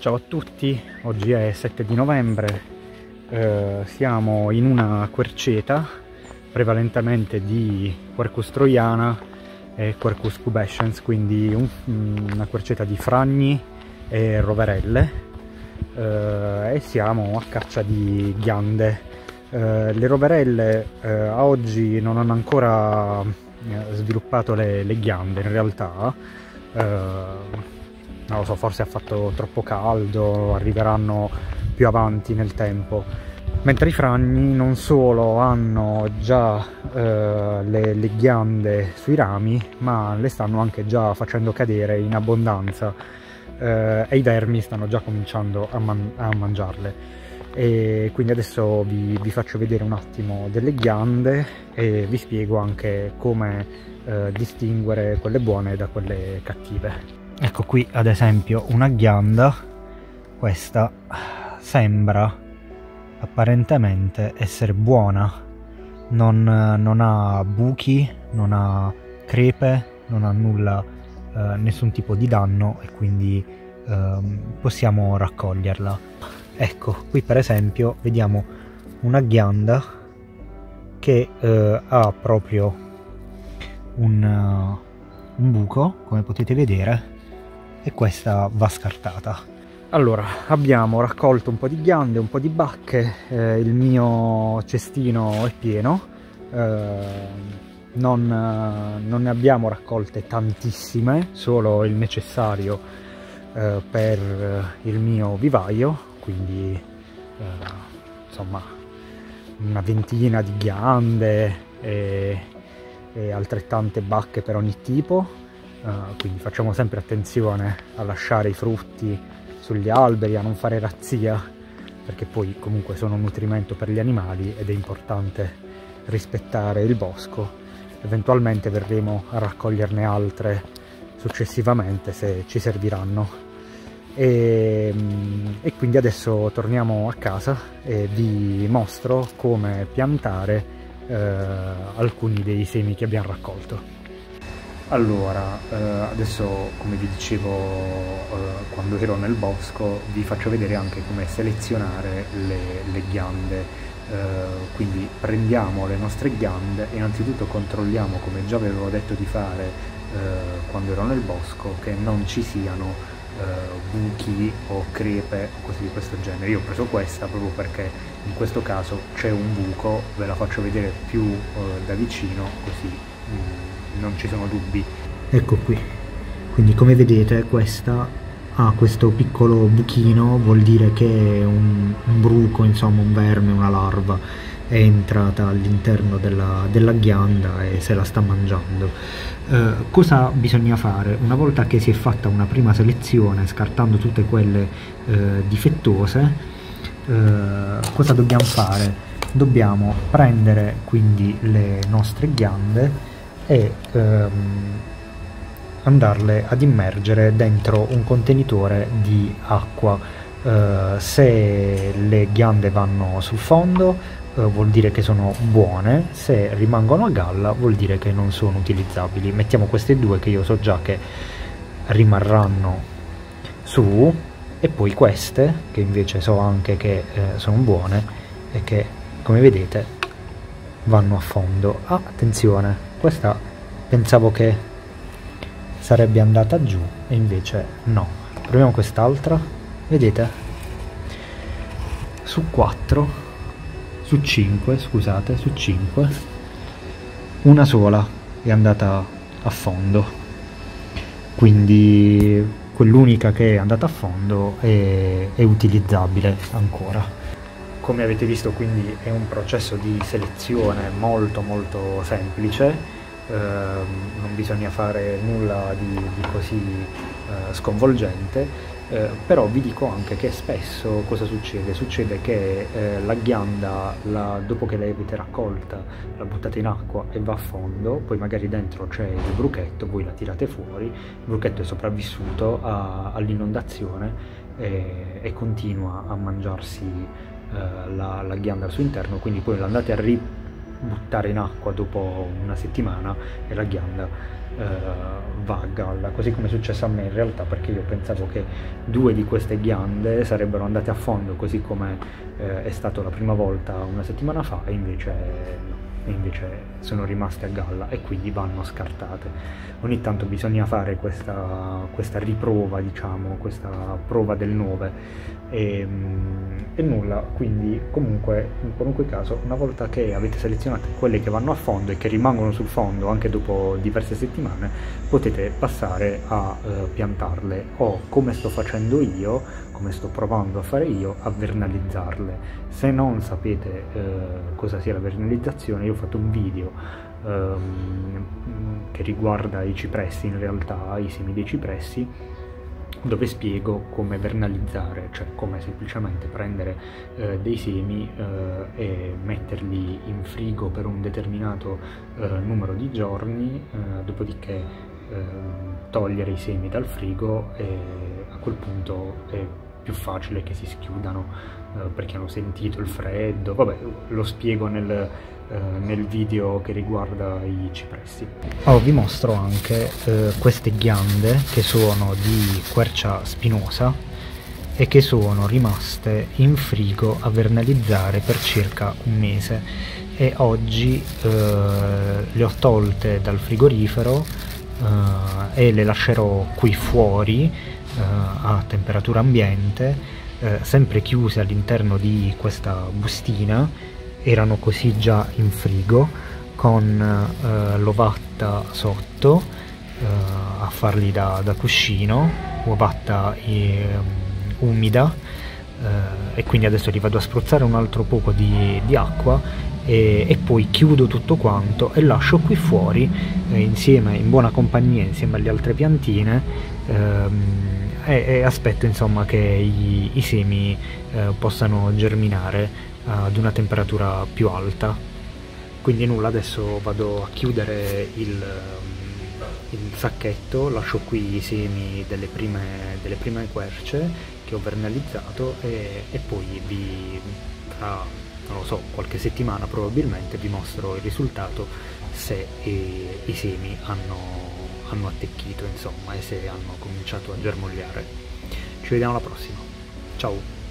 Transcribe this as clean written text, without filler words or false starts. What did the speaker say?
Ciao a tutti, oggi è 7 di novembre, siamo in una querceta prevalentemente di Quercus troiana e Quercus pubescens, quindi una querceta di fragni e roverelle, e siamo a caccia di ghiande. Le roverelle a oggi non hanno ancora sviluppato le ghiande, in realtà. Non lo so, forse ha fatto troppo caldo, arriveranno più avanti nel tempo. Mentre i fragni non solo hanno già le ghiande sui rami, ma le stanno anche già facendo cadere in abbondanza, e i vermi stanno già cominciando a mangiarle. E quindi adesso vi faccio vedere un attimo delle ghiande e vi spiego anche come distinguere quelle buone da quelle cattive. Ecco qui ad esempio una ghianda, questa sembra apparentemente essere buona, non ha buchi, non ha crepe, non ha nulla, nessun tipo di danno, e quindi possiamo raccoglierla. Ecco qui per esempio vediamo una ghianda che ha proprio un buco, come potete vedere, e questa va scartata. Allora, abbiamo raccolto un po' di ghiande, un po' di bacche, il mio cestino è pieno, non ne abbiamo raccolte tantissime, solo il necessario per il mio vivaio, quindi insomma una ventina di ghiande e altrettante bacche per ogni tipo. Quindi facciamo sempre attenzione a lasciare i frutti sugli alberi, a non fare razzia, perché poi comunque sono un nutrimento per gli animali ed è importante rispettare il bosco. Eventualmente verremo a raccoglierne altre successivamente se ci serviranno. E quindi adesso torniamo a casa e vi mostro come piantare alcuni dei semi che abbiamo raccolto. Allora, adesso come vi dicevo quando ero nel bosco, vi faccio vedere anche come selezionare le ghiande. Quindi prendiamo le nostre ghiande e innanzitutto controlliamo, come già avevo detto di fare quando ero nel bosco, che non ci siano buchi o crepe o cose di questo genere. Io ho preso questa proprio perché in questo caso c'è un buco, ve la faccio vedere più da vicino, così non ci sono dubbi. Ecco qui, quindi come vedete questa ha questo piccolo buchino, vuol dire che è un bruco, insomma un verme, una larva è entrata all'interno della ghianda e se la sta mangiando. Cosa bisogna fare? Una volta che si è fatta una prima selezione scartando tutte quelle difettose, cosa dobbiamo fare? Dobbiamo prendere quindi le nostre ghiande e andarle ad immergere dentro un contenitore di acqua. Se le ghiande vanno sul fondo vuol dire che sono buone, se rimangono a galla vuol dire che non sono utilizzabili. Mettiamo queste due che io so già che rimarranno su, e poi queste che invece so anche che sono buone e che, come vedete, vanno a fondo. Attenzione, questa pensavo che sarebbe andata giù e invece no. Proviamo quest'altra, vedete? Su 4, su 5, scusate, su 5, una sola è andata a fondo, quindi quell'unica che è andata a fondo è utilizzabile ancora. Come avete visto, quindi è un processo di selezione molto semplice, non bisogna fare nulla di così sconvolgente, però vi dico anche che spesso cosa succede? Succede che la ghianda, dopo che l'avete raccolta, la buttate in acqua e va a fondo, poi magari dentro c'è il bruchetto, voi la tirate fuori, il bruchetto è sopravvissuto all'inondazione e continua a mangiarsi la ghianda al suo interno, quindi poi l'andate a buttare in acqua dopo una settimana e la ghianda va a galla, così come è successo a me in realtà, perché io pensavo che 2 di queste ghiande sarebbero andate a fondo così come è stato la prima volta una settimana fa, e invece sono rimaste a galla e quindi vanno scartate. Ogni tanto bisogna fare questa riprova, diciamo, questa prova del 9 e nulla. Quindi comunque, in qualunque caso, una volta che avete selezionato quelle che vanno a fondo e che rimangono sul fondo anche dopo diverse settimane, potete passare a piantarle, o come sto facendo io, come sto provando a fare io, a vernalizzarle. Se non sapete cosa sia la vernalizzazione, io ho fatto un video che riguarda i cipressi, in realtà i semi dei cipressi, dove spiego come vernalizzare, cioè come semplicemente prendere dei semi e metterli in frigo per un determinato numero di giorni, dopodiché togliere i semi dal frigo, e a quel punto è più facile che si schiudano perché hanno sentito il freddo. Vabbè, lo spiego nel video che riguarda i cipressi. Vi mostro anche queste ghiande che sono di quercia spinosa e che sono rimaste in frigo a vernalizzare per circa un mese, e oggi le ho tolte dal frigorifero e le lascerò qui fuori a temperatura ambiente, sempre chiuse all'interno di questa bustina. Erano così già in frigo, con l'ovatta sotto a farli da cuscino, ovatta umida, e quindi adesso li vado a spruzzare un altro poco di acqua e poi chiudo tutto quanto e lascio qui fuori insieme, in buona compagnia, insieme alle altre piantine, e aspetto insomma che i semi possano germinare ad una temperatura più alta. Quindi nulla, adesso vado a chiudere il sacchetto, lascio qui i semi delle prime querce che ho vernalizzato, e poi tra, non lo so, qualche settimana probabilmente vi mostro il risultato, se i semi hanno attecchito, insomma, e se hanno cominciato a germogliare. Ci vediamo alla prossima, ciao!